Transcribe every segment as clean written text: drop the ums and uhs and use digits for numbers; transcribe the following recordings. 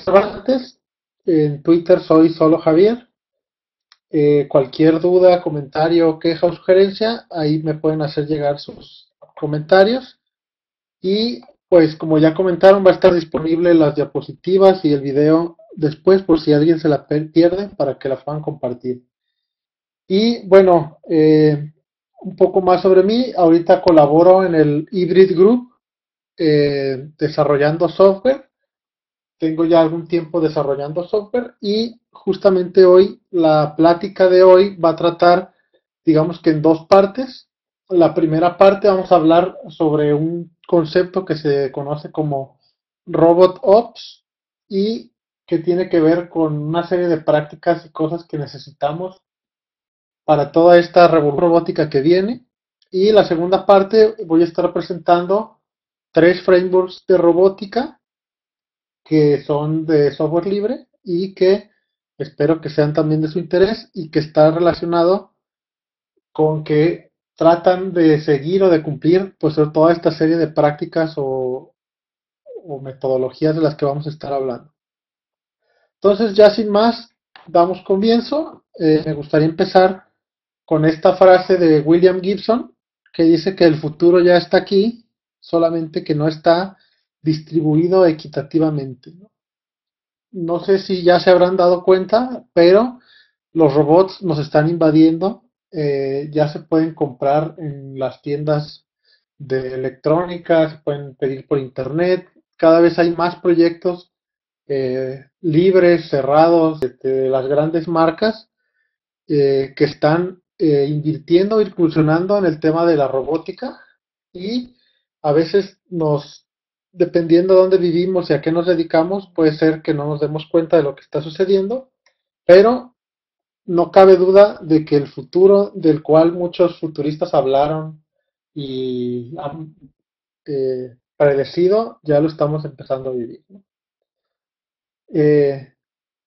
antes, en Twitter soy solo Javier. Cualquier duda, comentario, queja o sugerencia, ahí me pueden hacer llegar sus comentarios. Y pues como ya comentaron, va a estar disponible las diapositivas y el video después por si alguien se la pierde para que la puedan compartir. Y bueno, un poco más sobre mí. Ahorita colaboro en el Hybrid Group desarrollando software. Tengo ya algún tiempo desarrollando software y justamente hoy, la plática de hoy va a tratar, digamos que en dos partes. La primera parte vamos a hablar sobre un concepto que se conoce como Robot Ops y que tiene que ver con una serie de prácticas y cosas que necesitamos para toda esta revolución robótica que viene. Y la segunda parte voy a estar presentando tres frameworks de robótica que son de software libre y que espero que sean también de su interés y que está relacionado con que tratan de seguir o de cumplir pues toda esta serie de prácticas o metodologías de las que vamos a estar hablando. Entonces ya sin más, damos comienzo. Me gustaría empezar con esta frase de William Gibson que dice que el futuro ya está aquí, solamente que no está distribuido equitativamente, ¿no? No sé si ya se habrán dado cuenta, pero los robots nos están invadiendo. Ya se pueden comprar en las tiendas de electrónica, se pueden pedir por internet. Cada vez hay más proyectos libres, cerrados, de las grandes marcas que están invirtiendo, incursionando en el tema de la robótica y a veces dependiendo de dónde vivimos y a qué nos dedicamos, puede ser que no nos demos cuenta de lo que está sucediendo, pero no cabe duda de que el futuro del cual muchos futuristas hablaron y han predecido, ya lo estamos empezando a vivir, ¿no? Eh,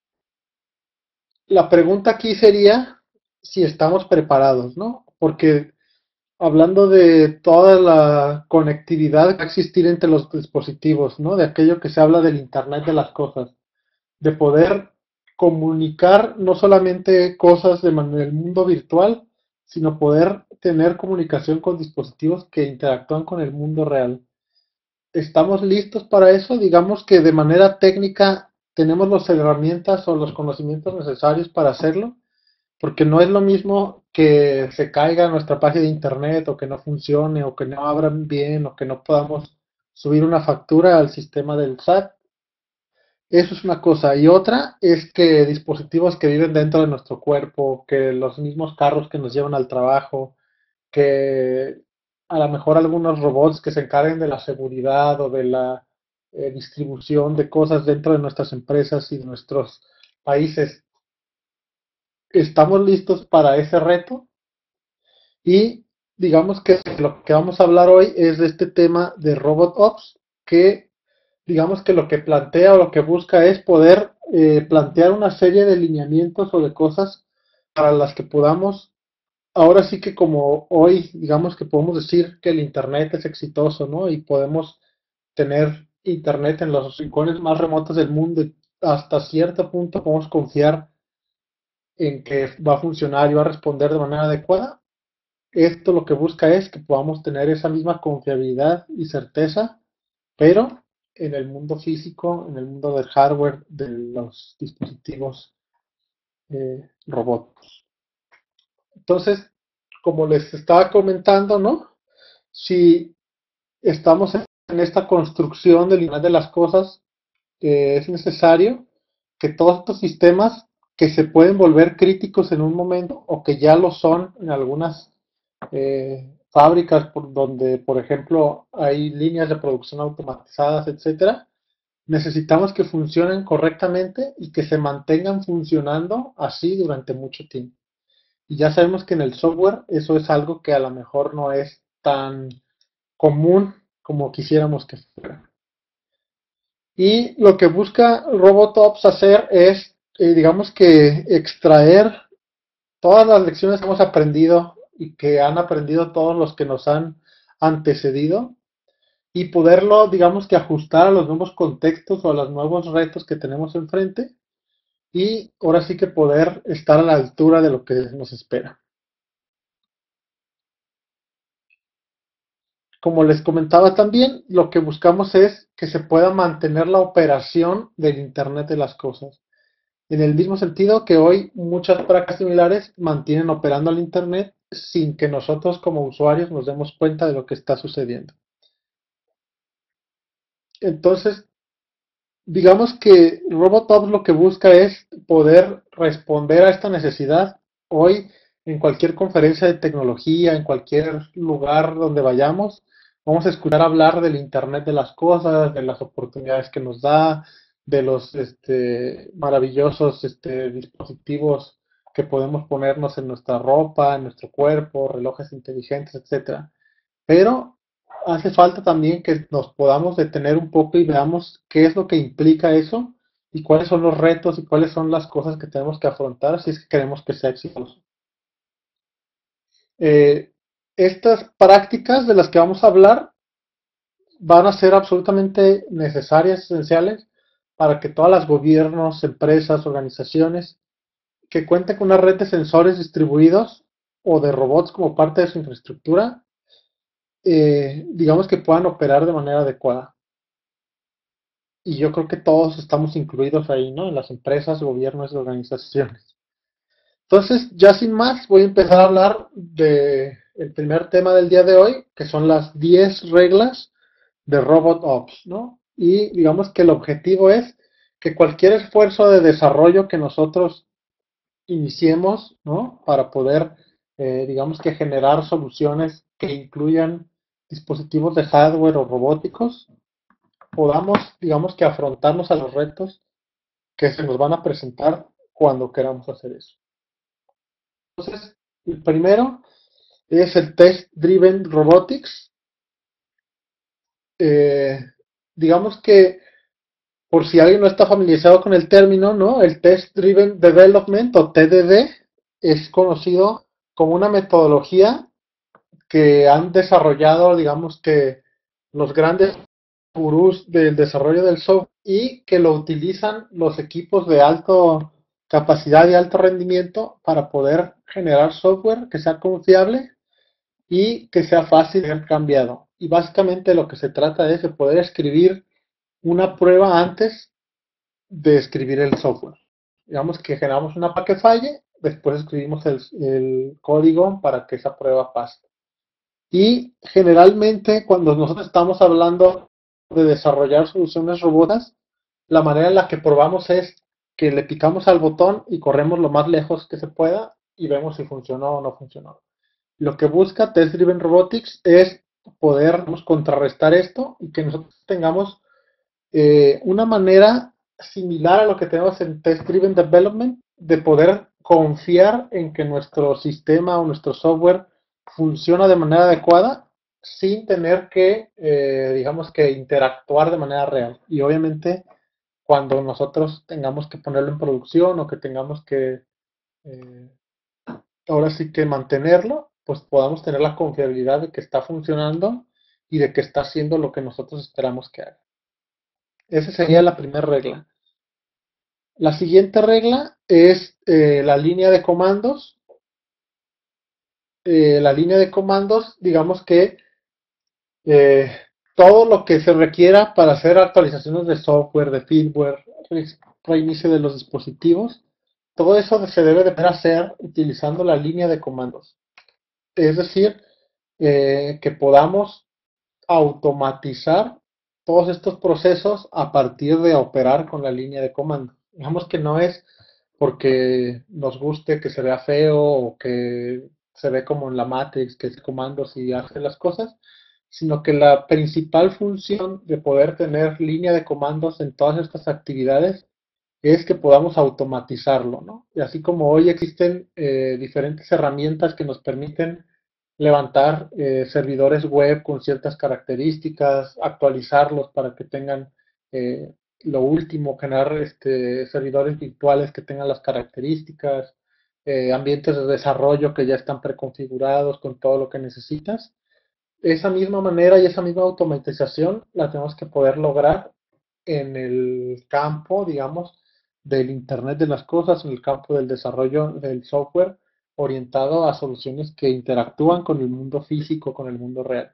la pregunta aquí sería si estamos preparados, ¿no? Porque hablando de toda la conectividad que va a existir entre los dispositivos, ¿no? De aquello que se habla del Internet de las cosas, de poder comunicar no solamente cosas del mundo virtual, sino poder tener comunicación con dispositivos que interactúan con el mundo real. ¿Estamos listos para eso? Digamos que de manera técnica tenemos las herramientas o los conocimientos necesarios para hacerlo, porque no es lo mismo que se caiga nuestra página de internet o que no funcione o que no abran bien o que no podamos subir una factura al sistema del SAT. Eso es una cosa. Y otra es que dispositivos que viven dentro de nuestro cuerpo, que los mismos carros que nos llevan al trabajo, que a lo mejor algunos robots que se encarguen de la seguridad o de la distribución de cosas dentro de nuestras empresas y de nuestros países. ¿Estamos listos para ese reto? Y digamos que lo que vamos a hablar hoy es de este tema de Robot Ops, que digamos que lo que plantea o lo que busca es poder plantear una serie de lineamientos o de cosas para las que podamos, ahora sí que como hoy, digamos que podemos decir que el Internet es exitoso, ¿no? Y podemos tener Internet en los rincones más remotos del mundo y hasta cierto punto podemos confiar en que va a funcionar y va a responder de manera adecuada. Esto lo que busca es que podamos tener esa misma confiabilidad y certeza, pero en el mundo físico, en el mundo del hardware, de los dispositivos robots. Entonces, como les estaba comentando, ¿no? Si estamos en esta construcción del Internet de las cosas, es necesario que todos estos sistemas que se pueden volver críticos en un momento o que ya lo son en algunas fábricas por donde, por ejemplo, hay líneas de producción automatizadas, etcétera, necesitamos que funcionen correctamente y que se mantengan funcionando así durante mucho tiempo. Y ya sabemos que en el software eso es algo que a lo mejor no es tan común como quisiéramos que fuera. Y lo que busca RobotOps hacer es, digamos que extraer todas las lecciones que hemos aprendido y que han aprendido todos los que nos han antecedido y poderlo, digamos que ajustar a los nuevos contextos o a los nuevos retos que tenemos enfrente y ahora sí que poder estar a la altura de lo que nos espera. Como les comentaba también, lo que buscamos es que se pueda mantener la operación del Internet de las cosas. En el mismo sentido que hoy muchas prácticas similares mantienen operando el Internet sin que nosotros como usuarios nos demos cuenta de lo que está sucediendo. Entonces, digamos que RobotOps lo que busca es poder responder a esta necesidad. Hoy, en cualquier conferencia de tecnología, en cualquier lugar donde vayamos, vamos a escuchar hablar del Internet de las cosas, de las oportunidades que nos da, de los maravillosos dispositivos que podemos ponernos en nuestra ropa, en nuestro cuerpo, relojes inteligentes, etcétera. Pero hace falta también que nos podamos detener un poco y veamos qué es lo que implica eso y cuáles son los retos y cuáles son las cosas que tenemos que afrontar si es que queremos que sea exitoso. Eh, Estas prácticas de las que vamos a hablar van a ser absolutamente necesarias, esenciales, para que todas las gobiernos, empresas, organizaciones que cuenten con una red de sensores distribuidos o de robots como parte de su infraestructura, digamos que puedan operar de manera adecuada. Y yo creo que todos estamos incluidos ahí, ¿no? En las empresas, gobiernos y organizaciones. Entonces, ya sin más, voy a empezar a hablar de el primer tema del día de hoy, que son las 10 reglas de RobotOps, ¿no? Y digamos que el objetivo es que cualquier esfuerzo de desarrollo que nosotros iniciemos, ¿no? Para poder, digamos que generar soluciones que incluyan dispositivos de hardware o robóticos, podamos, digamos que afrontarnos a los retos que se nos van a presentar cuando queramos hacer eso. Entonces, el primero es el Test Driven Robotics. Eh, digamos que, por si alguien no está familiarizado con el término, ¿no? El Test Driven Development o TDD es conocido como una metodología que han desarrollado, digamos que los grandes gurús del desarrollo del software y que lo utilizan los equipos de alta capacidad y alto rendimiento para poder generar software que sea confiable y que sea fácil de ser cambiado. Y básicamente lo que se trata es de poder escribir una prueba antes de escribir el software. Digamos que generamos una para que falle, después escribimos el código para que esa prueba pase. Y generalmente cuando nosotros estamos hablando de desarrollar soluciones robotas, la manera en la que probamos es que le picamos al botón y corremos lo más lejos que se pueda y vemos si funcionó o no funcionó. Lo que busca Test Driven Robotics es poder, digamos, contrarrestar esto y que nosotros tengamos una manera similar a lo que tenemos en Test Driven Development de poder confiar en que nuestro sistema o nuestro software funciona de manera adecuada sin tener que, digamos que, interactuar de manera real. Y obviamente, cuando nosotros tengamos que ponerlo en producción o que tengamos que, eh, ahora sí que mantenerlo, pues podamos tener la confiabilidad de que está funcionando y de que está haciendo lo que nosotros esperamos que haga. Esa sería la primera regla. La siguiente regla es la línea de comandos. La línea de comandos, digamos que eh, todo lo que se requiera para hacer actualizaciones de software, de firmware, reinicio de los dispositivos, todo eso se debe de poder hacer utilizando la línea de comandos. Es decir, que podamos automatizar todos estos procesos a partir de operar con la línea de comando. Digamos que no es porque nos guste que se vea feo o que se ve como en la Matrix, que es comandos y hace las cosas, sino que la principal función de poder tener línea de comandos en todas estas actividades es que podamos automatizarlo, ¿no? Y así como hoy existen diferentes herramientas que nos permiten levantar servidores web con ciertas características, actualizarlos para que tengan lo último, generar servidores virtuales que tengan las características, ambientes de desarrollo que ya están preconfigurados con todo lo que necesitas. esa misma manera y esa misma automatización la tenemos que poder lograr en el campo, digamos, del Internet de las cosas, en el campo del desarrollo del software orientado a soluciones que interactúan con el mundo físico, con el mundo real.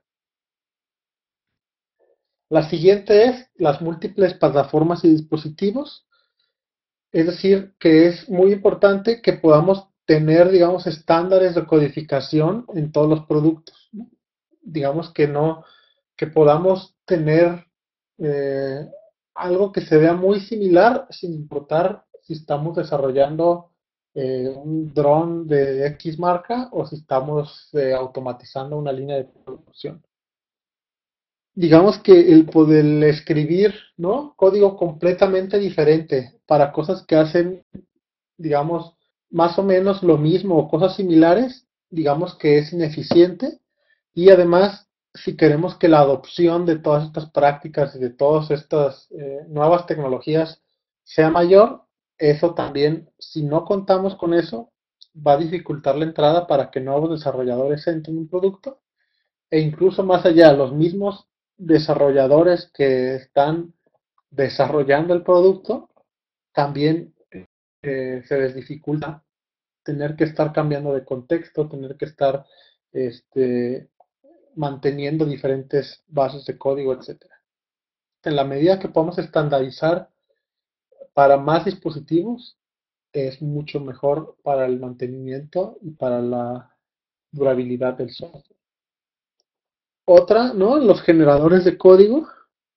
La siguiente es las múltiples plataformas y dispositivos. Es decir, que es muy importante que podamos tener, digamos, estándares de codificación en todos los productos, ¿no? Digamos que no, que podamos tener eh, algo que se vea muy similar sin importar si estamos desarrollando un dron de X marca o si estamos automatizando una línea de producción. Digamos que el poder escribir, ¿no? Código completamente diferente para cosas que hacen, digamos, más o menos lo mismo o cosas similares, digamos que es ineficiente y además, si queremos que la adopción de todas estas prácticas y de todas estas nuevas tecnologías sea mayor, eso también, si no contamos con eso, va a dificultar la entrada para que nuevos desarrolladores entren en un producto e incluso más allá, los mismos desarrolladores que están desarrollando el producto también se les dificulta tener que estar cambiando de contexto, tener que estar este, manteniendo diferentes bases de código, etcétera. En la medida que podamos estandarizar para más dispositivos, es mucho mejor para el mantenimiento y para la durabilidad del software. Otra, ¿no? Los generadores de código.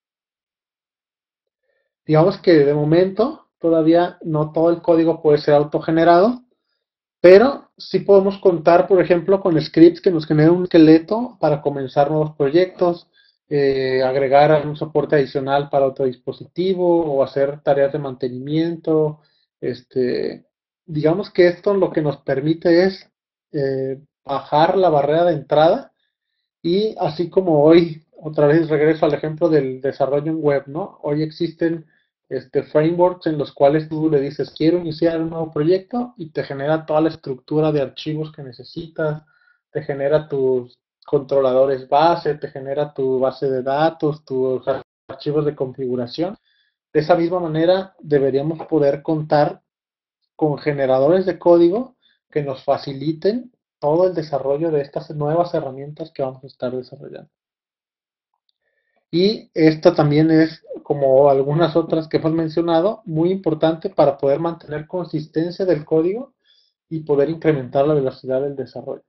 Digamos que de momento todavía no todo el código puede ser autogenerado, pero sí podemos contar, por ejemplo, con scripts que nos generen un esqueleto para comenzar nuevos proyectos, agregar algún soporte adicional para otro dispositivo o hacer tareas de mantenimiento. Este, digamos que esto lo que nos permite es bajar la barrera de entrada y así como hoy, otra vez regreso al ejemplo del desarrollo en web, ¿no? Hoy existen frameworks en los cuales tú le dices, quiero iniciar un nuevo proyecto y te genera toda la estructura de archivos que necesitas, te genera tus controladores base, te genera tu base de datos, tus archivos de configuración. De esa misma manera deberíamos poder contar con generadores de código que nos faciliten todo el desarrollo de estas nuevas herramientas que vamos a estar desarrollando. Y esta también es, como algunas otras que hemos mencionado, muy importante para poder mantener consistencia del código y poder incrementar la velocidad del desarrollo.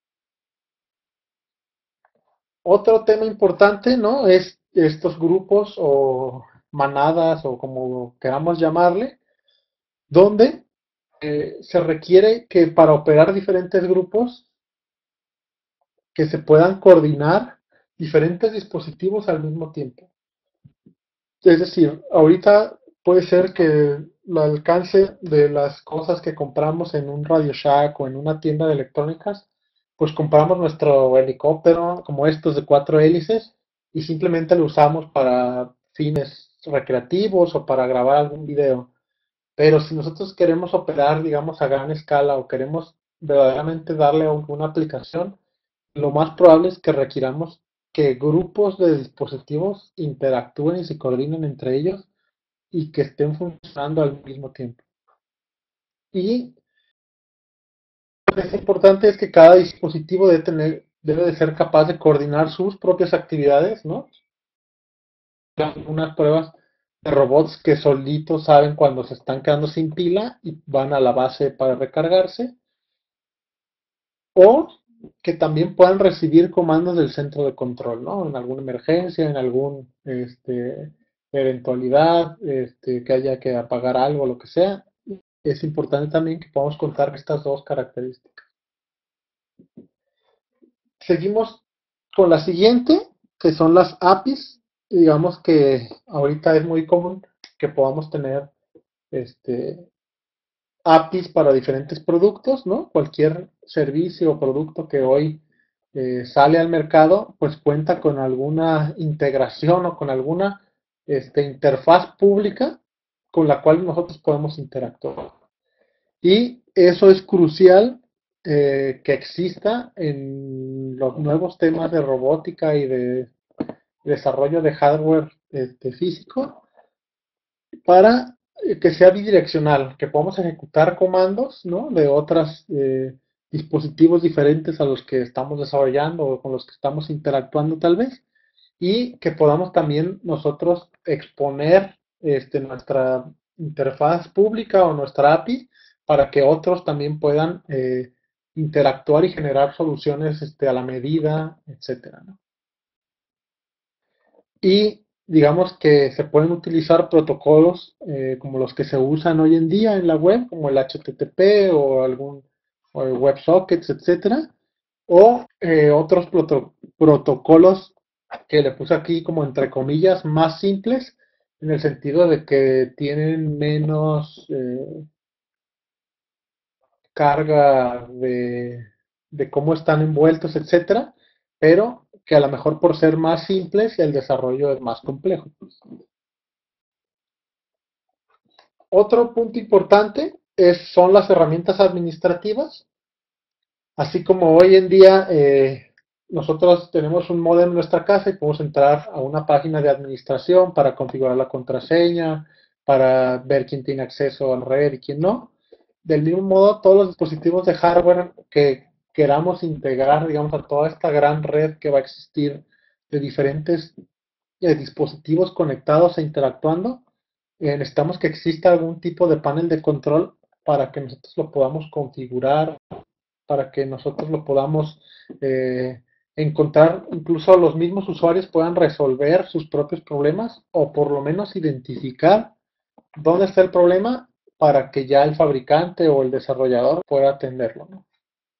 Otro tema importante, ¿no? Es estos grupos o manadas o como queramos llamarle, donde se requiere que para operar diferentes grupos que se puedan coordinar diferentes dispositivos al mismo tiempo. Es decir, ahorita puede ser que el alcance de las cosas que compramos en un Radio Shack o en una tienda de electrónicas, pues compramos nuestro helicóptero como estos de 4 hélices y simplemente lo usamos para fines recreativos o para grabar algún video. Pero si nosotros queremos operar, digamos, a gran escala o queremos verdaderamente darle a una aplicación, lo más probable es que requiramos que grupos de dispositivos interactúen y se coordinen entre ellos y que estén funcionando al mismo tiempo. Y lo que es importante es que cada dispositivo debe de ser capaz de coordinar sus propias actividades, ¿no? Unas pruebas de robots que solitos saben cuando se están quedando sin pila y van a la base para recargarse, o que también puedan recibir comandos del centro de control, ¿no? En alguna emergencia, en alguna eventualidad, que haya que apagar algo, lo que sea. Es importante también que podamos contar estas dos características. Seguimos con la siguiente, que son las APIs. Digamos que ahorita es muy común que podamos tener este, APIs para diferentes productos, ¿no? Cualquier servicio o producto que hoy sale al mercado, pues cuenta con alguna integración o con alguna interfaz pública con la cual nosotros podemos interactuar. Y eso es crucial que exista en los nuevos temas de robótica y de desarrollo de hardware físico para que sea bidireccional, que podamos ejecutar comandos, ¿no? De otros dispositivos diferentes a los que estamos desarrollando o con los que estamos interactuando tal vez, y que podamos también nosotros exponer nuestra interfaz pública o nuestra API para que otros también puedan interactuar y generar soluciones a la medida, etcétera, ¿no? Y digamos que se pueden utilizar protocolos como los que se usan hoy en día en la web, como el HTTP o algún o el WebSockets, etcétera, o otros protocolos que le puse aquí como entre comillas más simples, en el sentido de que tienen menos carga de cómo están envueltos, etcétera, pero que a lo mejor por ser más simples el desarrollo es más complejo. Otro punto importante son las herramientas administrativas, así como hoy en día nosotros tenemos un modem en nuestra casa y podemos entrar a una página de administración para configurar la contraseña, para ver quién tiene acceso a la red y quién no. Del mismo modo, todos los dispositivos de hardware que queramos integrar, digamos, a toda esta gran red que va a existir de diferentes dispositivos conectados e interactuando, necesitamos que exista algún tipo de panel de control para que nosotros lo podamos configurar, para que nosotros lo podamos encontrar, incluso los mismos usuarios puedan resolver sus propios problemas o por lo menos identificar dónde está el problema para que ya el fabricante o el desarrollador pueda atenderlo, ¿no?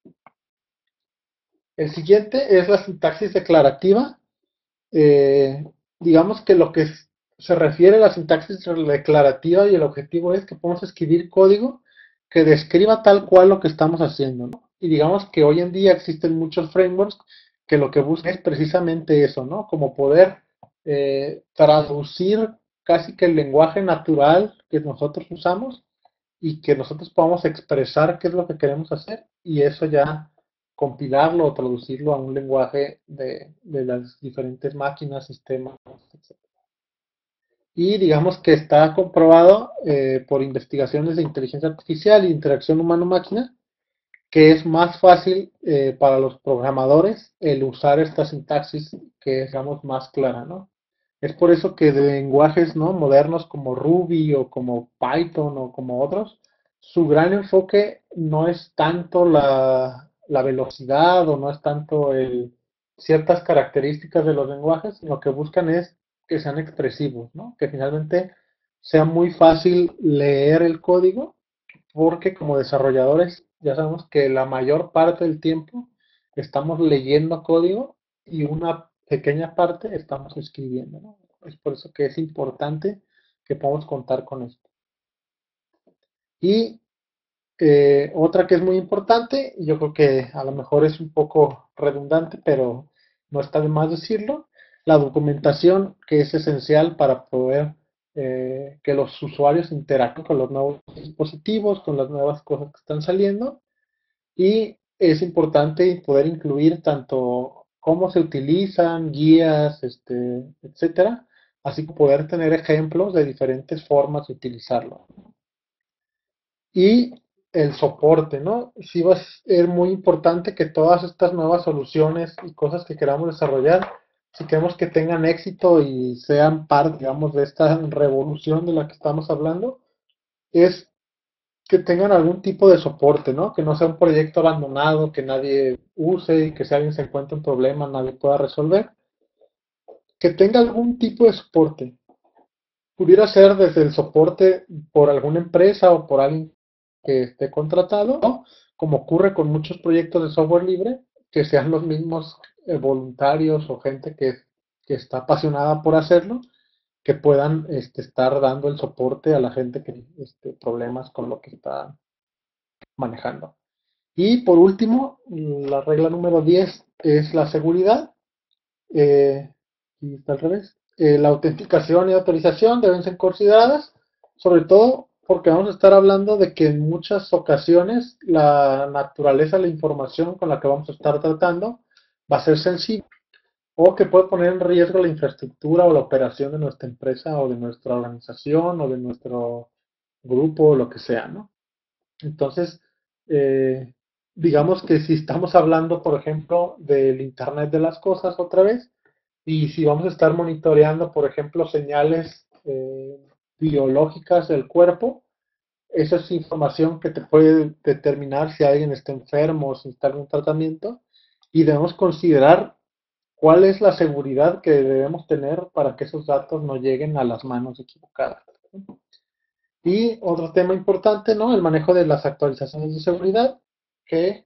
El siguiente es la sintaxis declarativa. Eh, digamos que lo que se refiere a la sintaxis declarativa y el objetivo es que podamos escribir código que describa tal cual lo que estamos haciendo, ¿no? Y digamos que hoy en día existen muchos frameworks que lo que buscan es precisamente eso, ¿no? Como poder traducir casi que el lenguaje natural que nosotros usamos y que nosotros podamos expresar qué es lo que queremos hacer y eso ya compilarlo o traducirlo a un lenguaje de las diferentes máquinas, sistemas, etc. Y digamos que está comprobado por investigaciones de inteligencia artificial e interacción humano-máquina que es más fácil para los programadores el usar esta sintaxis que es, digamos, más clara, ¿no? Es por eso que de lenguajes, ¿no?, modernos como Ruby o como Python o como otros, su gran enfoque no es tanto la velocidad o no es tanto ciertas características de los lenguajes, sino que buscan es que sean expresivos, ¿no? Que finalmente sea muy fácil leer el código porque como desarrolladores ya sabemos que la mayor parte del tiempo estamos leyendo código y una pequeña parte estamos escribiendo, ¿no? Es por eso que es importante que podamos contar con esto. Y otra que es muy importante, y yo creo que a lo mejor es un poco redundante, pero no está de más decirlo, la documentación que es esencial para poder que los usuarios interactúen con los nuevos dispositivos, con las nuevas cosas que están saliendo, y es importante poder incluir tanto cómo se utilizan, guías, etcétera, así como poder tener ejemplos de diferentes formas de utilizarlo. Y el soporte, ¿no? Sí va a ser muy importante que todas estas nuevas soluciones y cosas que queramos desarrollar, si queremos que tengan éxito y sean parte, digamos, de esta revolución de la que estamos hablando, es que tengan algún tipo de soporte, ¿no? Que no sea un proyecto abandonado, que nadie use y que si alguien se encuentra un problema nadie pueda resolver. Que tenga algún tipo de soporte. Pudiera ser desde el soporte por alguna empresa o por alguien que esté contratado, ¿no? Como ocurre con muchos proyectos de software libre, que sean los mismos voluntarios o gente que está apasionada por hacerlo, que puedan estar dando el soporte a la gente que problemas con lo que está manejando. Y por último, la regla número 10 es la seguridad. Y está al revés. La autenticación y autorización deben ser consideradas, sobre todo porque vamos a estar hablando de que en muchas ocasiones la naturaleza de la información con la que vamos a estar tratando va a ser sensible o que puede poner en riesgo la infraestructura o la operación de nuestra empresa o de nuestra organización o de nuestro grupo o lo que sea, ¿no? Entonces, eh, digamos que si estamos hablando, por ejemplo, del Internet de las cosas otra vez, y si vamos a estar monitoreando, por ejemplo, señales biológicas del cuerpo, esa es información que te puede determinar si alguien está enfermo o si está en algún tratamiento, y debemos considerar cuál es la seguridad que debemos tener para que esos datos no lleguen a las manos equivocadas. Y otro tema importante, ¿no? El manejo de las actualizaciones de seguridad, que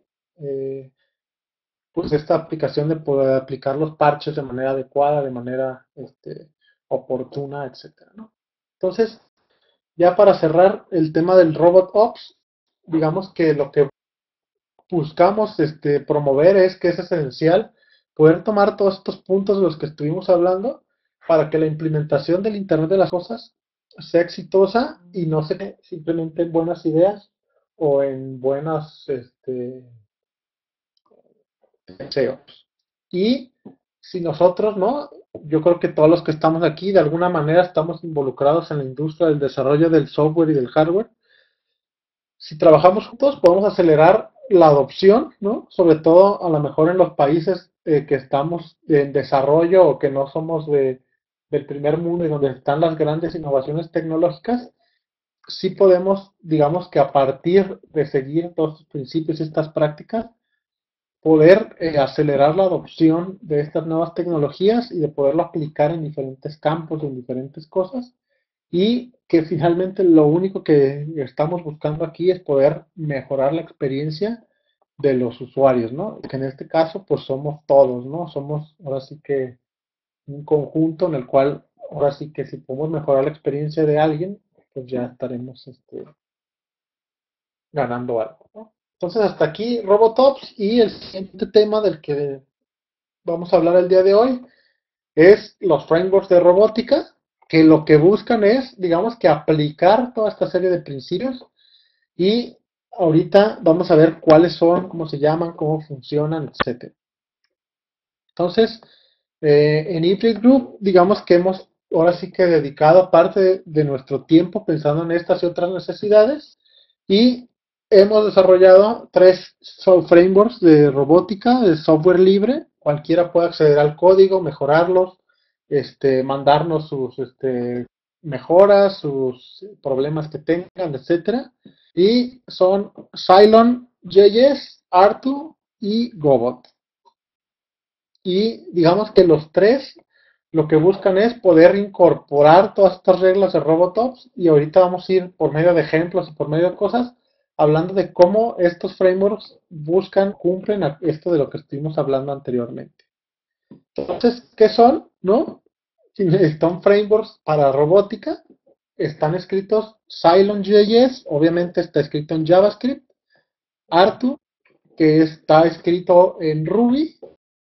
pues esta aplicación de poder aplicar los parches de manera adecuada, de manera oportuna, etcétera, ¿no? Entonces, ya para cerrar el tema del Robot Ops, digamos que lo que buscamos promover es que es esencial poder tomar todos estos puntos de los que estuvimos hablando para que la implementación del Internet de las Cosas sea exitosa y no se quede simplemente en buenas ideas o en buenas deseos. Y si nosotros, ¿no? Yo creo que todos los que estamos aquí de alguna manera estamos involucrados en la industria del desarrollo del software y del hardware. Si trabajamos juntos, podemos acelerar la adopción, ¿no? Sobre todo a lo mejor en los países que estamos en desarrollo o que no somos del primer mundo y donde están las grandes innovaciones tecnológicas, sí podemos, digamos que a partir de seguir todos estos principios y estas prácticas, poder acelerar la adopción de estas nuevas tecnologías y de poderlo aplicar en diferentes campos, en diferentes cosas, y que finalmente lo único que estamos buscando aquí es poder mejorar la experiencia de los usuarios, ¿no? Que en este caso pues somos todos, ¿no? Somos ahora sí que un conjunto en el cual ahora sí que si podemos mejorar la experiencia de alguien, pues ya estaremos ganando algo, ¿no? Entonces hasta aquí Robotops y el siguiente tema del que vamos a hablar el día de hoy es los frameworks de robótica, que lo que buscan es, digamos que aplicar toda esta serie de principios y ahorita vamos a ver cuáles son, cómo se llaman, cómo funcionan, etcétera. Entonces, en Hybrid Group, digamos que hemos ahora sí que dedicado parte de nuestro tiempo pensando en estas y otras necesidades y hemos desarrollado tres frameworks de robótica, de software libre. Cualquiera puede acceder al código, mejorarlos, mandarnos sus mejoras, sus problemas que tengan, etcétera. Y son Cylon, JS, R2 y Gobot. Y digamos que los tres lo que buscan es poder incorporar todas estas reglas de Robotops y ahorita vamos a ir por medio de ejemplos y por medio de cosas hablando de cómo estos frameworks buscan, cumplen esto de lo que estuvimos hablando anteriormente. Entonces, ¿qué son? ¿No? Son frameworks para robótica, están escritos Cylon.js, obviamente está escrito en JavaScript, R2, que está escrito en Ruby,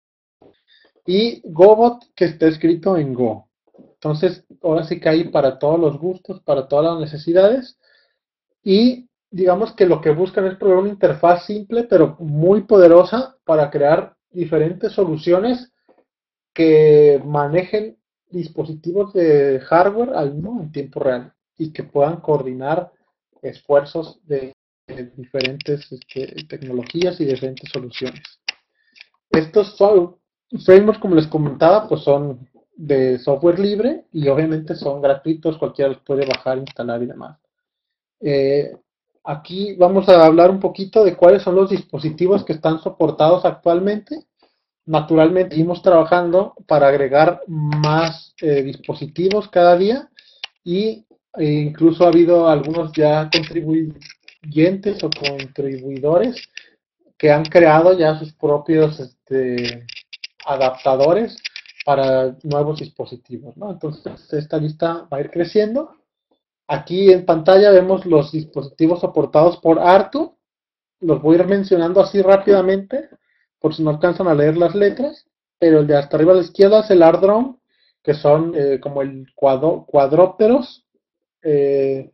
y Gobot, que está escrito en Go. Entonces, ahora sí que hay para todos los gustos, para todas las necesidades. Y digamos que lo que buscan es proveer una interfaz simple, pero muy poderosa para crear diferentes soluciones que manejen dispositivos de hardware en tiempo real y que puedan coordinar esfuerzos de diferentes tecnologías y diferentes soluciones. Estos frameworks, como les comentaba, pues son de software libre y obviamente son gratuitos, cualquiera los puede bajar, instalar y demás. Eh, Aquí vamos a hablar un poquito de cuáles son los dispositivos que están soportados actualmente. Naturalmente, seguimos trabajando para agregar más dispositivos cada día y incluso ha habido algunos ya contribuyentes o contribuidores que han creado ya sus propios adaptadores para nuevos dispositivos, ¿no? Entonces, esta lista va a ir creciendo. Aquí en pantalla vemos los dispositivos soportados por Artu. Los voy a ir mencionando así rápidamente, por si no alcanzan a leer las letras. Pero el de hasta arriba a la izquierda es el ArtDrone, que son como el cuadrópteros.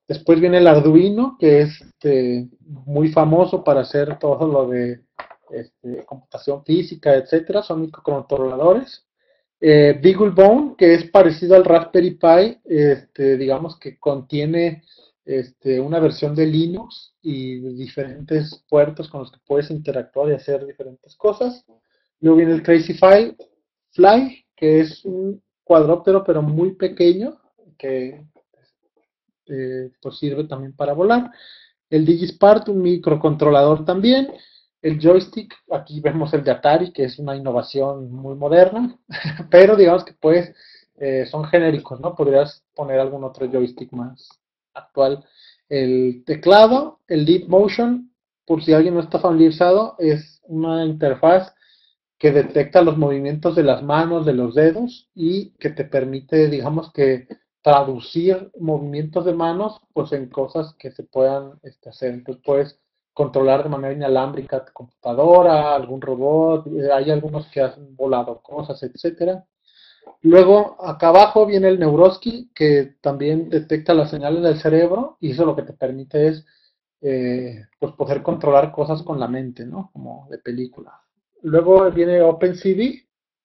Después viene el Arduino, que es muy famoso para hacer todo lo de computación física, etcétera. Son microcontroladores. BeagleBone, que es parecido al Raspberry Pi, digamos que contiene una versión de Linux y diferentes puertos con los que puedes interactuar y hacer diferentes cosas. Luego viene el Crazyflie, que es un cuadróptero pero muy pequeño, que pues sirve también para volar. El Digispart, un microcontrolador también. El joystick, aquí vemos el de Atari, que es una innovación muy moderna, pero digamos que pues son genéricos, ¿no? Podrías poner algún otro joystick más actual. El teclado, el Deep Motion, por si alguien no está familiarizado, es una interfaz que detecta los movimientos de las manos, de los dedos y que te permite, digamos que, traducir movimientos de manos pues en cosas que se puedan hacer. Entonces puedes controlar de manera inalámbrica tu computadora, algún robot, hay algunos que han volado cosas, etcétera. Luego, acá abajo viene el Neuroski, que también detecta las señales del cerebro y eso lo que te permite es pues poder controlar cosas con la mente, ¿no? Como de película. Luego viene OpenCV,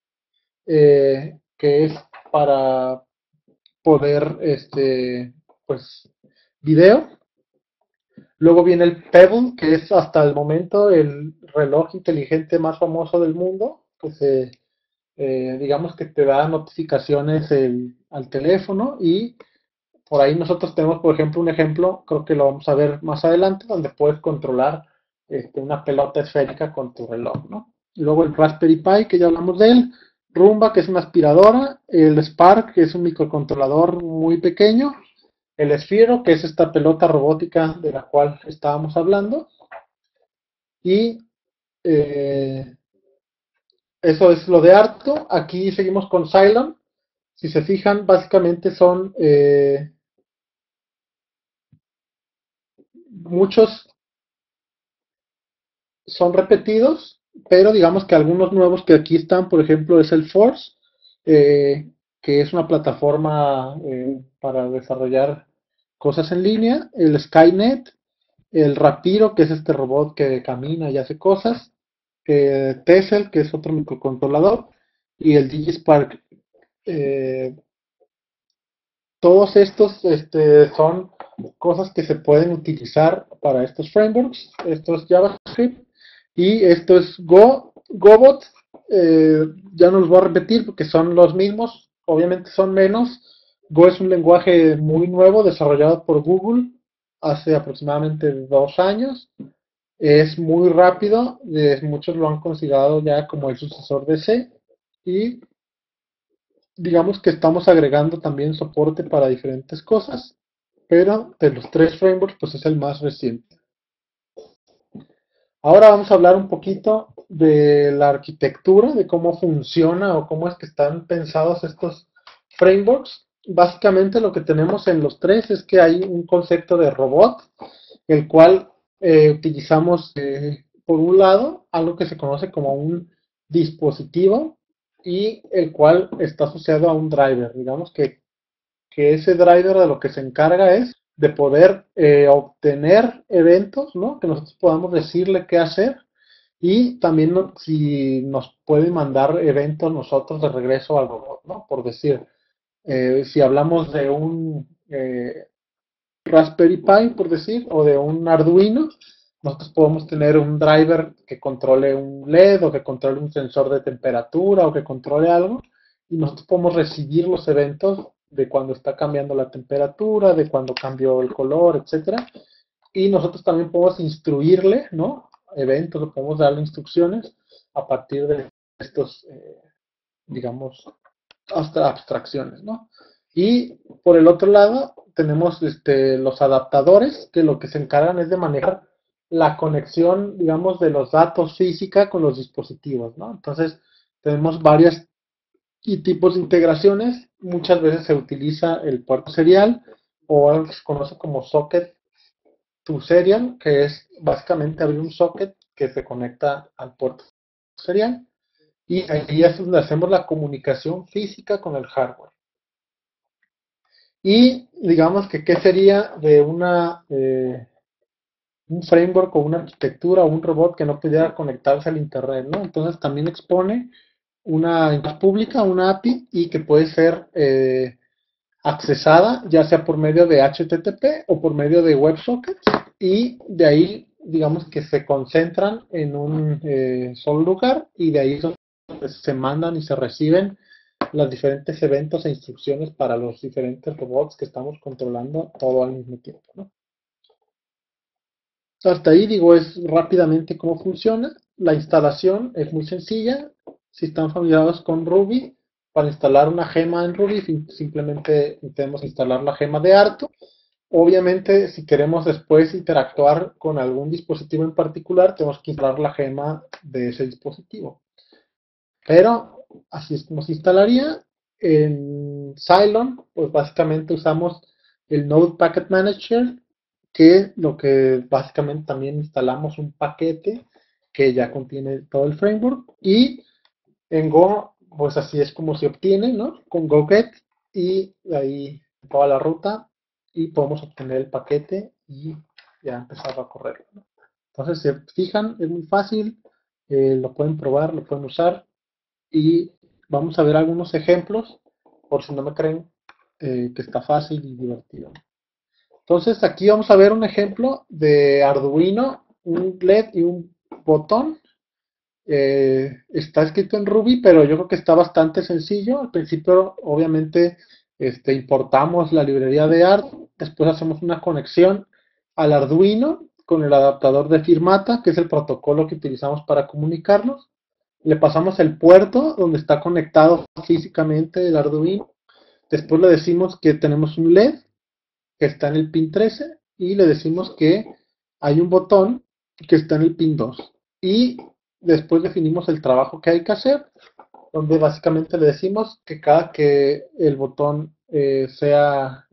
que es para poder, pues, video. Luego viene el Pebble, que es hasta el momento el reloj inteligente más famoso del mundo, que digamos que te da notificaciones al teléfono y por ahí nosotros tenemos, por ejemplo, un ejemplo, creo que lo vamos a ver más adelante, donde puedes controlar una pelota esférica con tu reloj, ¿no? Luego el Raspberry Pi, que ya hablamos de él, Rumba, que es una aspiradora, el Spark, que es un microcontrolador muy pequeño, el Sphero, que es esta pelota robótica de la cual estábamos hablando, y eh, eso es lo de Arto. Aquí seguimos con Cylon. Si se fijan, básicamente son muchos son repetidos, pero digamos que algunos nuevos que aquí están, por ejemplo, es el Force, eh, que es una plataforma para desarrollar cosas en línea, el Skynet, el Rapiro, que es este robot que camina y hace cosas, Tessel, que es otro microcontrolador, y el DigiSpark. Eh, Todos estos son cosas que se pueden utilizar para estos frameworks. Esto es JavaScript y esto es Gobot. Ya no los voy a repetir porque son los mismos, obviamente son menos. Go es un lenguaje muy nuevo desarrollado por Google hace aproximadamente 2 años. Es muy rápido, muchos lo han considerado ya como el sucesor de C y digamos que estamos agregando también soporte para diferentes cosas, pero de los tres frameworks, pues es el más reciente. Ahora vamos a hablar un poquito de la arquitectura, de cómo funciona o cómo es que están pensados estos frameworks. Básicamente lo que tenemos en los tres es que hay un concepto de robot, el cual utilizamos por un lado algo que se conoce como un dispositivo y el cual está asociado a un driver. Digamos que ese driver de lo que se encarga es de poder obtener eventos, ¿no? Que nosotros podamos decirle qué hacer y también si nos puede mandar eventos nosotros de regreso al robot, ¿no? Por decir, si hablamos de un Raspberry Pi, por decir, o de un Arduino, nosotros podemos tener un driver que controle un LED o que controle un sensor de temperatura o que controle algo y nosotros podemos recibir los eventos de cuando está cambiando la temperatura, de cuando cambió el color, etcétera. Y nosotros también podemos instruirle, ¿no? Eventos, o podemos darle instrucciones a partir de estos, digamos, hasta abstracciones, ¿no? Y por el otro lado tenemos los adaptadores que lo que se encargan es de manejar la conexión, digamos, de los datos física con los dispositivos, ¿no? Entonces tenemos varias y tipos de integraciones. Muchas veces se utiliza el puerto serial o algo que se conoce como socket to serial, que es básicamente abrir un socket que se conecta al puerto serial y ahí es donde hacemos la comunicación física con el hardware. Y digamos que qué sería de un framework o una arquitectura o un robot que no pudiera conectarse al internet, ¿no? Entonces también expone una interfaz pública, una API, y que puede ser accesada ya sea por medio de HTTP o por medio de WebSockets, y de ahí digamos que se concentran en un solo lugar, y de ahí se mandan y se reciben los diferentes eventos e instrucciones para los diferentes robots que estamos controlando todo al mismo tiempo, ¿no? Hasta ahí digo es rápidamente cómo funciona. La instalación es muy sencilla. Si están familiarizados con Ruby, para instalar una gema en Ruby simplemente tenemos que instalar la gema de Arto. Obviamente, si queremos después interactuar con algún dispositivo en particular, tenemos que instalar la gema de ese dispositivo. Pero así es como se instalaría. En Cylon, pues básicamente usamos el Node Packet Manager, que lo que básicamente también instalamos un paquete que ya contiene todo el framework. Y en Go, pues así es como se obtiene, ¿no? Con GoGet, y de ahí toda la ruta, y podemos obtener el paquete y ya empezar a correr, ¿no? Entonces, se fijan, es muy fácil, lo pueden probar, lo pueden usar, y vamos a ver algunos ejemplos, por si no me creen que está fácil y divertido. Entonces, aquí vamos a ver un ejemplo de Arduino, un LED y un botón. Está escrito en Ruby, pero yo creo que está bastante sencillo. Al principio, obviamente, importamos la librería de ART, después hacemos una conexión al Arduino con el adaptador de firmata, que es el protocolo que utilizamos para comunicarnos. Le pasamos el puerto donde está conectado físicamente el Arduino. Después le decimos que tenemos un LED que está en el pin 13, y le decimos que hay un botón que está en el pin 2. Y después definimos el trabajo que hay que hacer, donde básicamente le decimos que cada que el botón sea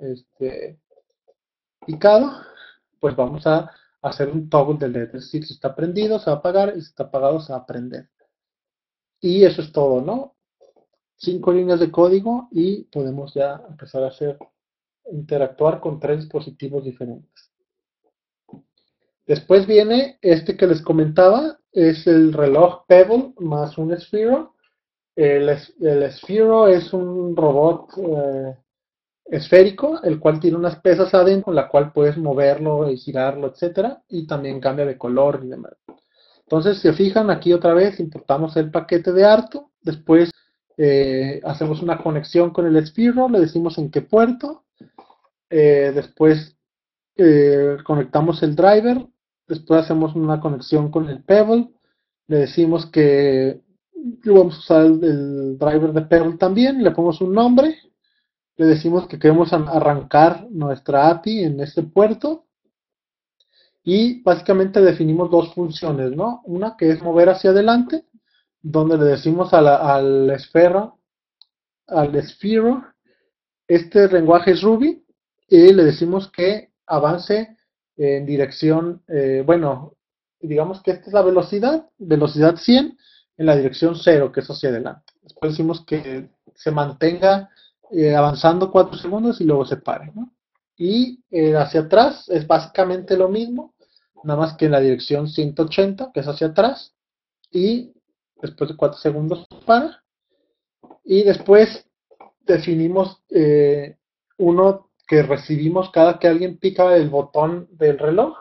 picado, pues vamos a hacer un toggle de LED. Es decir, si está prendido se va a apagar, y si está apagado se va a prender. Y eso es todo, ¿no? 5 líneas de código y podemos ya empezar a interactuar con 3 dispositivos diferentes. Después viene este que les comentaba, es el reloj Pebble más un Sphero. El Sphero es un robot esférico, el cual tiene unas pesas adentro, con la cual puedes moverlo y girarlo, etcétera, y también cambia de color y demás. Entonces, si se fijan, aquí otra vez importamos el paquete de Arto, después hacemos una conexión con el Sphero, le decimos en qué puerto, después conectamos el driver, después hacemos una conexión con el Pebble, le decimos que vamos a usar el driver de Pebble también, le ponemos un nombre, le decimos que queremos arrancar nuestra API en este puerto, y básicamente definimos 2 funciones, ¿no? Una que es mover hacia adelante, donde le decimos al esfero, este lenguaje es Ruby, y le decimos que avance en dirección, bueno, digamos que esta es la velocidad 100 en la dirección 0, que es hacia adelante. Después decimos que se mantenga avanzando 4 segundos y luego se pare, ¿no? Y hacia atrás es básicamente lo mismo, nada más que en la dirección 180, que es hacia atrás, y después de 4 segundos para, y después definimos uno que recibimos cada que alguien pica el botón del reloj,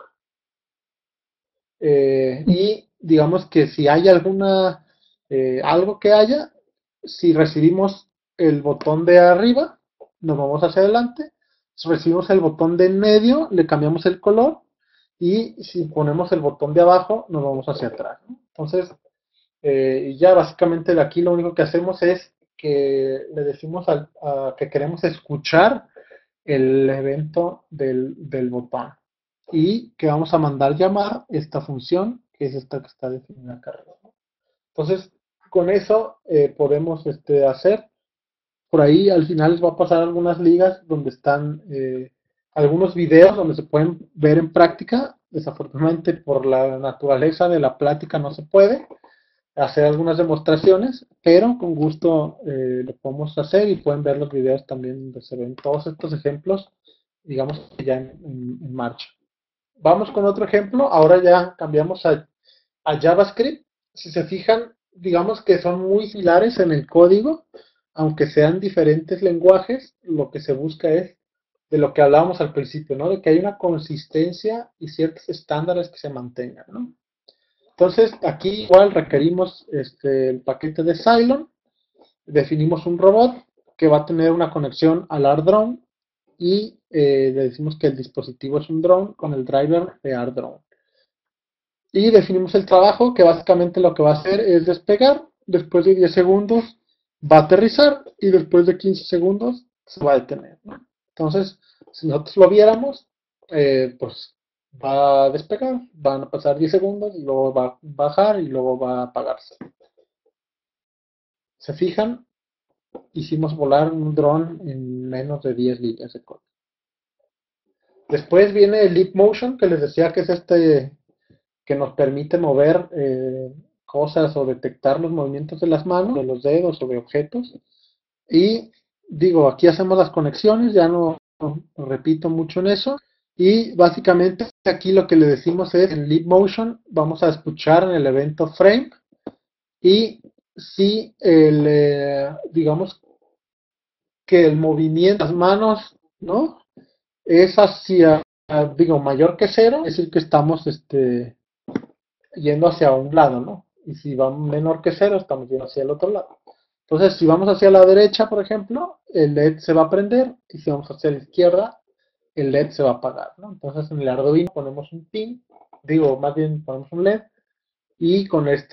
y digamos que si hay algo que haya, si recibimos el botón de arriba, nos vamos hacia adelante. Si recibimos el botón de en medio, le cambiamos el color, y si ponemos el botón de abajo, nos vamos hacia atrás, ¿no? Entonces, y ya básicamente de aquí lo único que hacemos es que le decimos que queremos escuchar el evento del botón, y que vamos a mandar llamar esta función, que es esta que está definida acá arriba, ¿no? Entonces, con eso podemos hacer. Por ahí al final les va a pasar algunas ligas donde están algunos videos donde se pueden ver en práctica. Desafortunadamente por la naturaleza de la plática no se puede, hacer algunas demostraciones, pero con gusto lo podemos hacer y pueden ver los videos también donde se ven todos estos ejemplos, digamos que ya en marcha. Vamos con otro ejemplo, ahora ya cambiamos a JavaScript. Si se fijan, digamos que son muy similares en el código, aunque sean diferentes lenguajes, lo que se busca es de lo que hablábamos al principio, ¿no? De que hay una consistencia y ciertos estándares que se mantengan, ¿no? Entonces, aquí igual requerimos el paquete de Cylon, definimos un robot que va a tener una conexión al ArDrone y le decimos que el dispositivo es un drone con el driver de ArDrone. Y definimos el trabajo, que básicamente lo que va a hacer es despegar, después de 10 segundos va a aterrizar y después de 15 segundos se va a detener, ¿no? Entonces, si nosotros lo viéramos, pues va a despegar, van a pasar 10 segundos y luego va a bajar y luego va a apagarse. ¿Se fijan? Hicimos volar un dron en menos de 10 líneas de código. Después viene el Leap Motion, que les decía que es que nos permite mover cosas o detectar los movimientos de las manos, de los dedos o de objetos. Y digo, aquí hacemos las conexiones, ya no repito mucho en eso. Y básicamente aquí lo que le decimos es en Leap Motion, vamos a escuchar en el evento frame y si digamos que el movimiento de las manos, ¿no? Es hacia, digo, mayor que cero, es decir, que estamos yendo hacia un lado, ¿no? Y si va menor que cero, estamos yendo hacia el otro lado. Entonces, si vamos hacia la derecha, por ejemplo, el LED se va a prender, y si vamos hacia la izquierda, el LED se va a apagar, ¿no? Entonces, en el Arduino ponemos un pin, digo, más bien ponemos un LED, y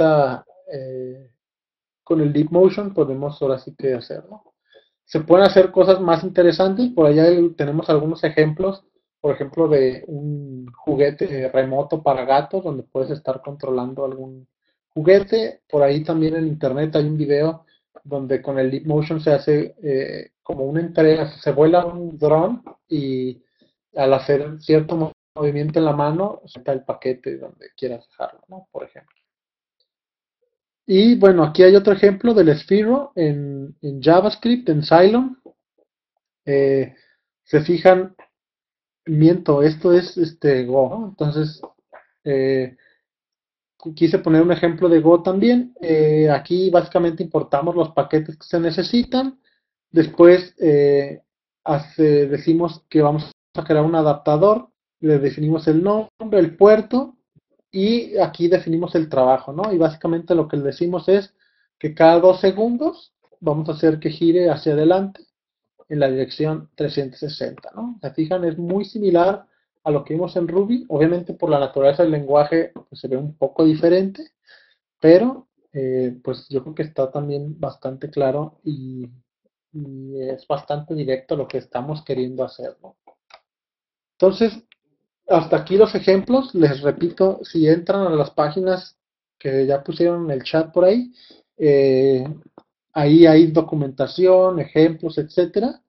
con el Deep Motion podemos ahora sí que hacerlo. Se pueden hacer cosas más interesantes, por allá tenemos algunos ejemplos, por ejemplo, de un juguete remoto para gatos, donde puedes estar controlando algún juguete. Por ahí también en internet hay un video donde con el Leap Motion se hace como una entrega, se vuela un dron y al hacer cierto movimiento en la mano, saca el paquete donde quieras dejarlo, ¿no? Por ejemplo. Y bueno, aquí hay otro ejemplo del Sphero en JavaScript, en Cylon. Eh, Se fijan, miento, esto es Go, ¿no? Entonces, eh, quise poner un ejemplo de Go también. Aquí básicamente importamos los paquetes que se necesitan. Después decimos que vamos a crear un adaptador. Le definimos el nombre, el puerto y aquí definimos el trabajo, ¿no? Y básicamente lo que le decimos es que cada 2 segundos vamos a hacer que gire hacia adelante en la dirección 360, ¿no? Se fijan, es muy similar a lo que vimos en Ruby. Obviamente por la naturaleza del lenguaje pues, se ve un poco diferente, pero pues yo creo que está también bastante claro y es bastante directo lo que estamos queriendo hacer, ¿no? Entonces, hasta aquí los ejemplos. Les repito, si entran a las páginas que ya pusieron en el chat por ahí, eh, ahí hay documentación, ejemplos, etcétera.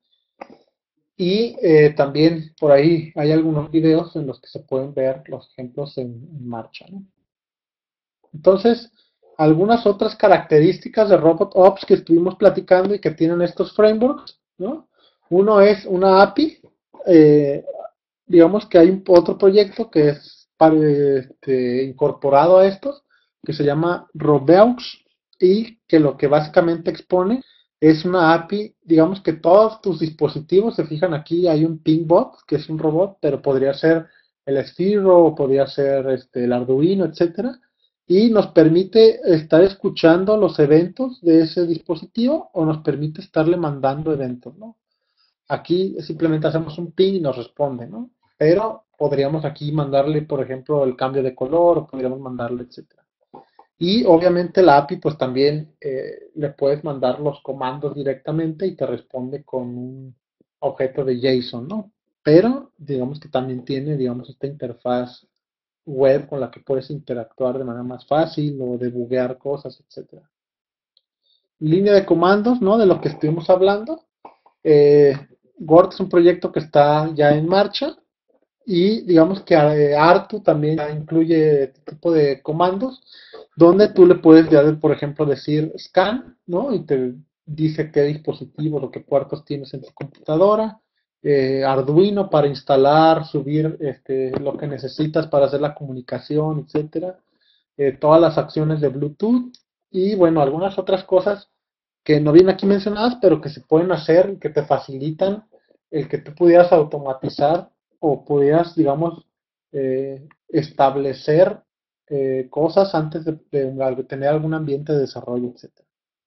Y también por ahí hay algunos videos en los que se pueden ver los ejemplos en marcha, ¿no? Entonces, algunas otras características de RobotOps que estuvimos platicando y que tienen estos frameworks, ¿no? Uno es una API. eh, digamos que hay otro proyecto que es incorporado a estos, que se llama Robeux, y que lo que básicamente expone es una API, digamos que todos tus dispositivos, se fijan aquí, hay un Pingbot, que es un robot, pero podría ser el Sphero, podría ser el Arduino, etcétera, y nos permite estar escuchando los eventos de ese dispositivo o nos permite estarle mandando eventos, ¿no? Aquí simplemente hacemos un ping y nos responde, ¿no? Pero podríamos aquí mandarle, por ejemplo, el cambio de color o podríamos mandarle, etcétera. Y obviamente la API, pues también le puedes mandar los comandos directamente y te responde con un objeto de JSON, ¿no? Pero digamos que también tiene, digamos, esta interfaz web con la que puedes interactuar de manera más fácil o debuguear cosas, etcétera. Línea de comandos, ¿no? De lo que estuvimos hablando. Eh, Word es un proyecto que está ya en marcha y digamos que Artu también ya incluye este tipo de comandos donde tú le puedes ya, por ejemplo, decir scan, ¿no? Y te dice qué dispositivos o qué puertos tienes en tu computadora. Arduino para instalar, subir lo que necesitas para hacer la comunicación, etcétera. Todas las acciones de Bluetooth y bueno, algunas otras cosas que no vienen aquí mencionadas, pero que se pueden hacer y que te facilitan el que tú pudieras automatizar o pudieras, digamos, establecer cosas antes de tener algún ambiente de desarrollo, etcétera.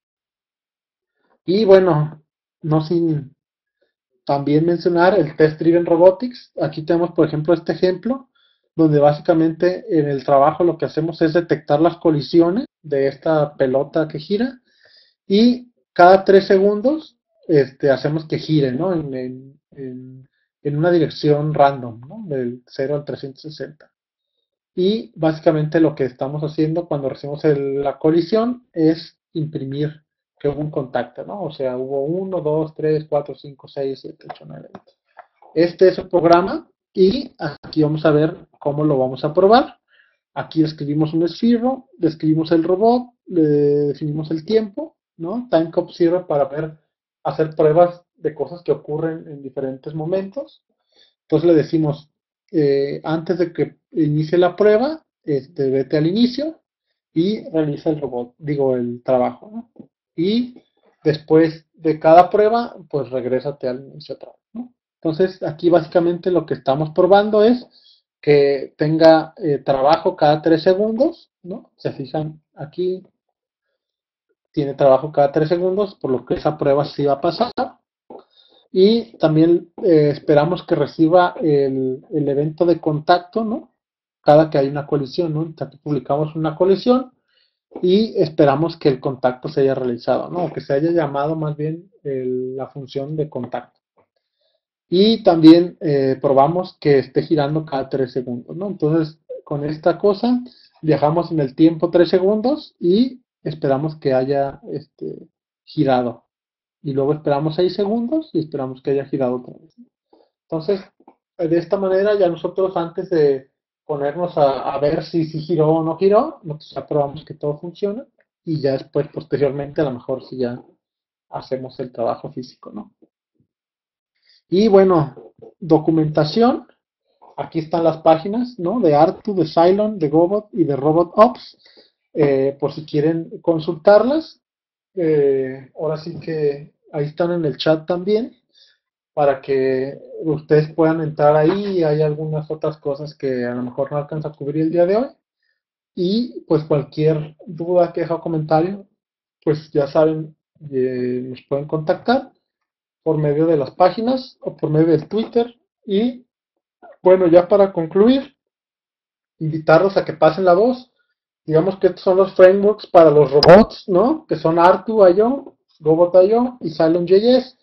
Y bueno, no sin también mencionar el Test Driven Robotics. Aquí tenemos, por ejemplo, este ejemplo, donde básicamente en el trabajo lo que hacemos es detectar las colisiones de esta pelota que gira y cada 3 segundos hacemos que gire, ¿no? En una dirección random, ¿no? Del 0 al 360. Y básicamente lo que estamos haciendo cuando recibimos la colisión es imprimir que hubo un contacto, ¿no? O sea, hubo 1, 2, 3, 4, 5, 6, 7, 8, 9. Este es el programa y aquí vamos a ver cómo lo vamos a probar. Aquí describimos un esfirro, describimos el robot, le definimos el tiempo, ¿no? Time Cop sirve para hacer pruebas de cosas que ocurren en diferentes momentos. Entonces le decimos, antes de que inicie la prueba, vete al inicio y realiza el robot, digo, el trabajo, ¿no? Y después de cada prueba, pues regrésate al inicio otra vez, ¿no? Entonces aquí básicamente lo que estamos probando es que tenga trabajo cada 3 segundos, ¿no? Se fijan aquí, tiene trabajo cada 3 segundos, por lo que esa prueba sí va a pasar. Y también esperamos que reciba el evento de contacto, ¿no? Cada que hay una colisión, ¿no? Aquí publicamos una colisión y esperamos que el contacto se haya realizado, ¿no? O que se haya llamado más bien la función de contacto. Y también probamos que esté girando cada 3 segundos, ¿no? Entonces, con esta cosa, viajamos en el tiempo 3 segundos y esperamos que haya girado. Y luego esperamos 6 segundos y esperamos que haya girado otra vez. Entonces, de esta manera ya nosotros antes de ponernos a ver si giró o no giró, nosotros ya probamos que todo funciona y ya después, posteriormente, a lo mejor si ya hacemos el trabajo físico, ¿no? Y bueno, documentación. Aquí están las páginas, ¿no? De Artu, de Cylon, de Gobot y de RobotOps, por si quieren consultarlas. Ahora sí que ahí están en el chat también, para que ustedes puedan entrar ahí. Hay algunas otras cosas que a lo mejor no alcanza a cubrir el día de hoy. Y pues cualquier duda, queja o comentario, pues ya saben, nos pueden contactar por medio de las páginas o por medio del Twitter. Y bueno, ya para concluir, invitarlos a que pasen la voz. Digamos que estos son los frameworks para los robots, ¿no? Que son Artu.io, Gobot.io y Cylon.js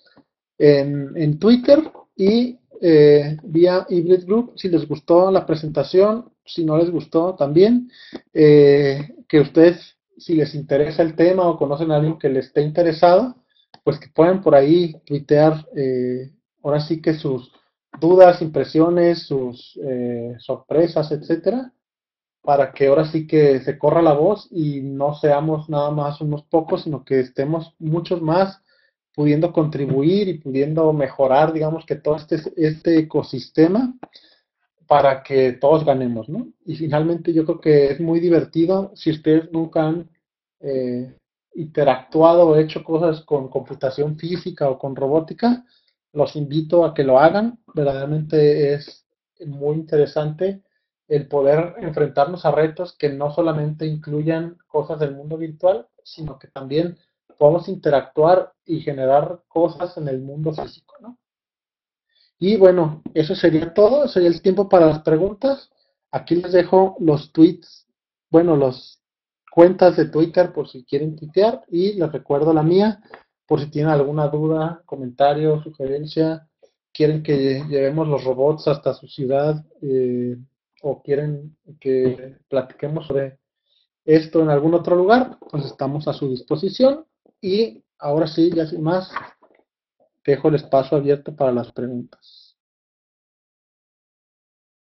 en Twitter y vía Hybrid Group. Si les gustó la presentación, si no les gustó también, que ustedes, si les interesa el tema o conocen a alguien que les esté interesado, pues que puedan por ahí tuitear, ahora sí que sus dudas, impresiones, sus sorpresas, etcétera, para que ahora sí que se corra la voz y no seamos nada más unos pocos, sino que estemos muchos más pudiendo contribuir y pudiendo mejorar, digamos, que todo este ecosistema para que todos ganemos, ¿no? Y finalmente yo creo que es muy divertido si ustedes nunca han interactuado o hecho cosas con computación física o con robótica, los invito a que lo hagan. Verdaderamente es muy interesante el poder enfrentarnos a retos que no solamente incluyan cosas del mundo virtual, sino que también podamos interactuar y generar cosas en el mundo físico, ¿no? Y bueno, eso sería todo, sería el tiempo para las preguntas. Aquí les dejo los tweets, bueno, las cuentas de Twitter por si quieren tuitear y les recuerdo la mía por si tienen alguna duda, comentario, sugerencia, quieren que llevemos los robots hasta su ciudad, o quieren que platiquemos sobre esto en algún otro lugar, pues estamos a su disposición. Y ahora sí, ya sin más, dejo el espacio abierto para las preguntas.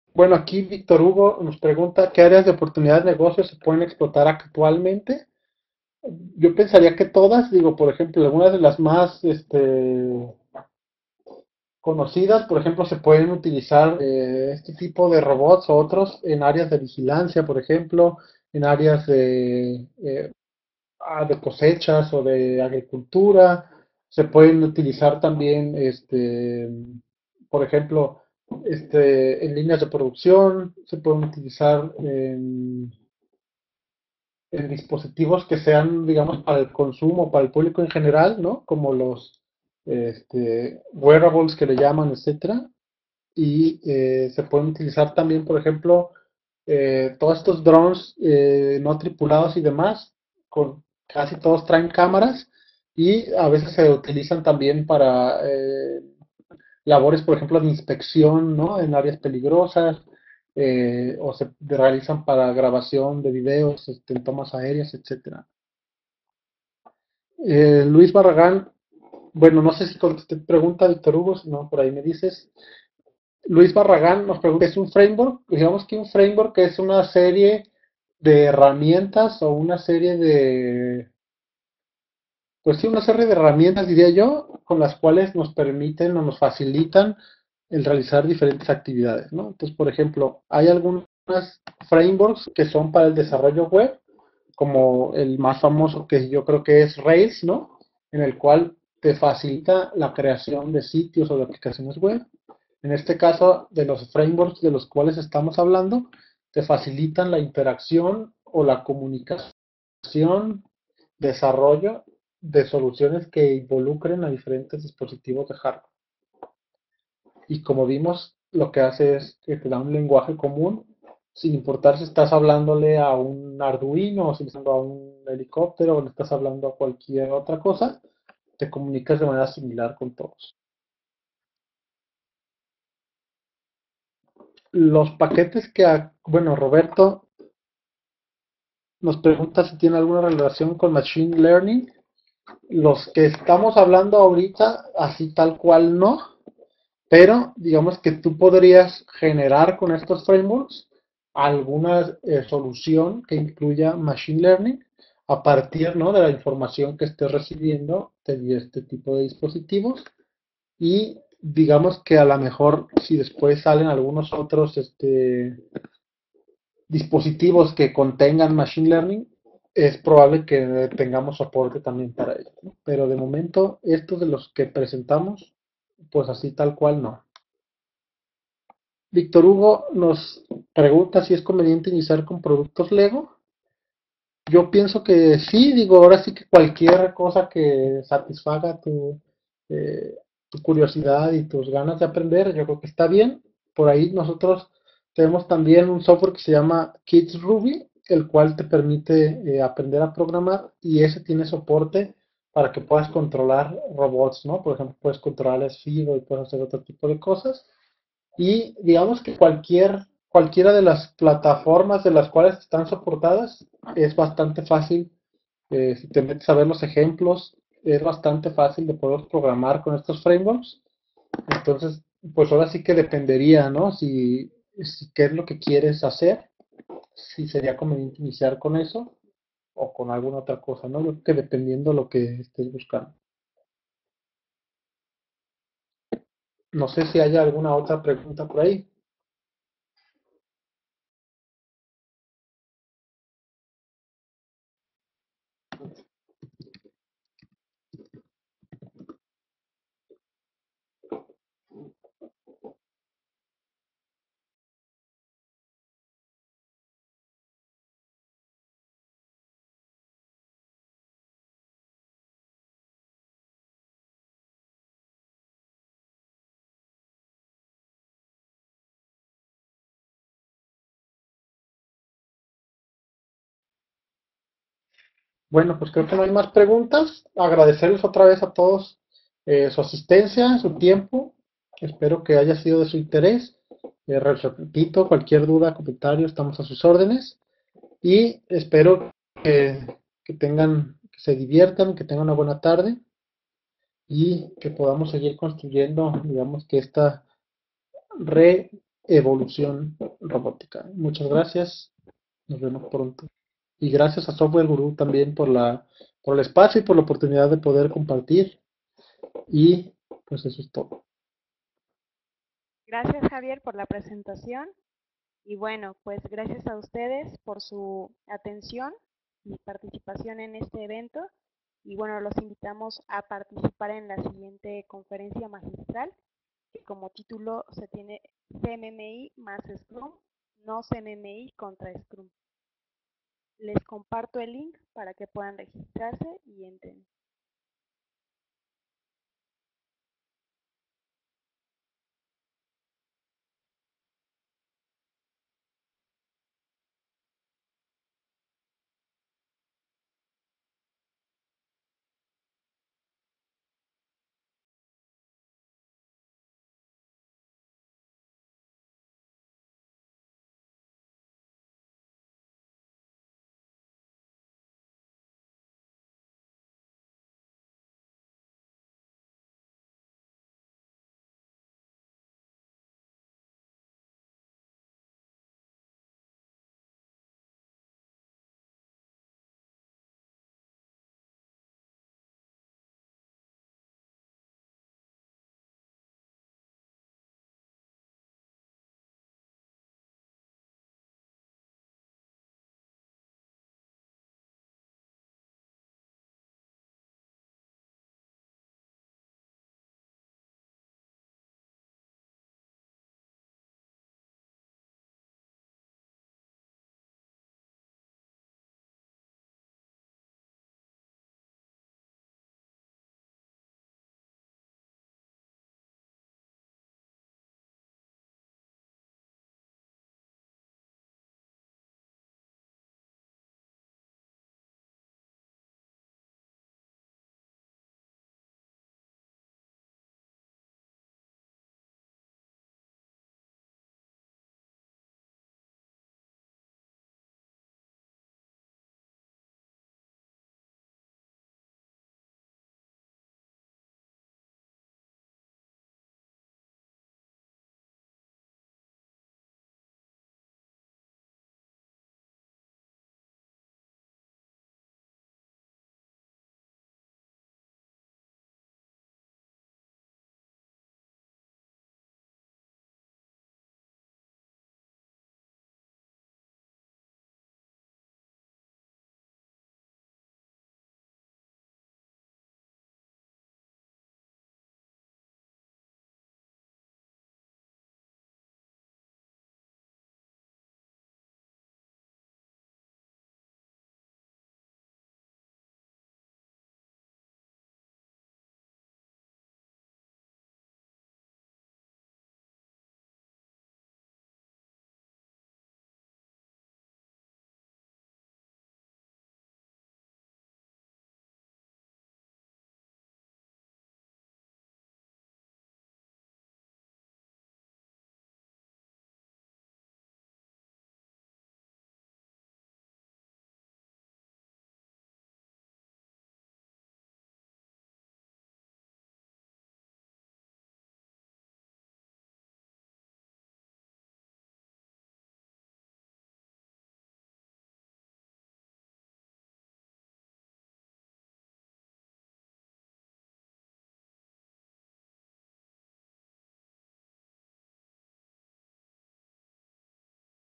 Bueno, aquí Víctor Hugo nos pregunta qué áreas de oportunidad de negocio se pueden explotar actualmente. Yo pensaría que todas, digo, por ejemplo, algunas de las más conocidas, por ejemplo, se pueden utilizar este tipo de robots o otros en áreas de vigilancia, por ejemplo, en áreas de cosechas o de agricultura. Se pueden utilizar también, por ejemplo, en líneas de producción, se pueden utilizar en dispositivos que sean, digamos, para el consumo, para el público en general, ¿no? Como los wearables que le llaman, etcétera. Y se pueden utilizar también, por ejemplo, todos estos drones no tripulados y demás, con casi todos traen cámaras y a veces se utilizan también para labores, por ejemplo, de inspección, ¿no? En áreas peligrosas, o se realizan para grabación de videos, en tomas aéreas, etcétera. Luis Barragán, bueno, no sé si contesté tu pregunta, Víctor Hugo, si no, por ahí me dices. Luis Barragán nos pregunta, ¿es un framework? Digamos que un framework es una serie de herramientas o una serie de, pues sí, una serie de herramientas, diría yo, con las cuales nos permiten o nos facilitan el realizar diferentes actividades, ¿no? Entonces, por ejemplo, hay algunas frameworks que son para el desarrollo web, como el más famoso que yo creo que es Rails, ¿no? En el cual te facilita la creación de sitios o de aplicaciones web. En este caso, de los frameworks de los cuales estamos hablando, te facilitan la interacción o la comunicación, desarrollo de soluciones que involucren a diferentes dispositivos de hardware. Y como vimos, lo que hace es que te da un lenguaje común, sin importar si estás hablándole a un Arduino o si estás hablando a un helicóptero o le estás hablando a cualquier otra cosa, te comunicas de manera similar con todos. Los paquetes bueno, Roberto nos pregunta si tiene alguna relación con Machine Learning. Los que estamos hablando ahorita, así tal cual no, pero digamos que tú podrías generar con estos frameworks alguna solución que incluya Machine Learning a partir, ¿no?, de la información que estés recibiendo de este tipo de dispositivos y digamos que a lo mejor si después salen algunos otros dispositivos que contengan Machine Learning, es probable que tengamos soporte también para ello, ¿no? Pero de momento, estos de los que presentamos, pues así tal cual no. Víctor Hugo nos pregunta si es conveniente iniciar con productos Lego. Yo pienso que sí, digo, ahora sí que cualquier cosa que satisfaga tu curiosidad y tus ganas de aprender, yo creo que está bien. Por ahí nosotros tenemos también un software que se llama Kids Ruby, el cual te permite aprender a programar y ese tiene soporte para que puedas controlar robots, ¿no? Por ejemplo, puedes controlar el FIDO y puedes hacer otro tipo de cosas. Y digamos que cualquiera de las plataformas de las cuales están soportadas es bastante fácil. Si te metes a ver los ejemplos, es bastante fácil de poder programar con estos frameworks. Entonces, pues ahora sí que dependería, ¿no? Si qué es lo que quieres hacer, si sería conveniente iniciar con eso o con alguna otra cosa, ¿no? Yo creo que dependiendo lo que estés buscando. No sé si haya alguna otra pregunta por ahí. Bueno, pues creo que no hay más preguntas. Agradecerles otra vez a todos su asistencia, su tiempo. Espero que haya sido de su interés. Repito, cualquier duda, comentario, estamos a sus órdenes. Y espero que que se diviertan, que tengan una buena tarde y que podamos seguir construyendo, digamos que esta red evolución robótica. Muchas gracias. Nos vemos pronto. Y gracias a Software Guru también por el espacio y por la oportunidad de poder compartir. Y pues eso es todo. Gracias, Javier, por la presentación. Y bueno, pues gracias a ustedes por su atención y participación en este evento. Y bueno, los invitamos a participar en la siguiente conferencia magistral, que como título se tiene CMMI más Scrum, no CMMI contra Scrum. Les comparto el link para que puedan registrarse y entren.